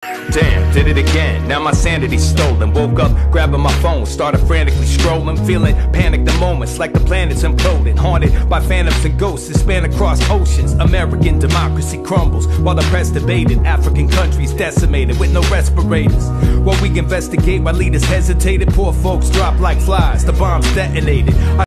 Damn, did it again, now my sanity's stolen. Woke up, grabbing my phone, started frantically scrolling. Feeling panicked the moments like the planet's imploding. Haunted by phantoms and ghosts that span across oceans. American democracy crumbles while the press debated. African countries decimated with no respirators. While we investigate, while leaders hesitated, poor folks drop like flies, the bombs detonated.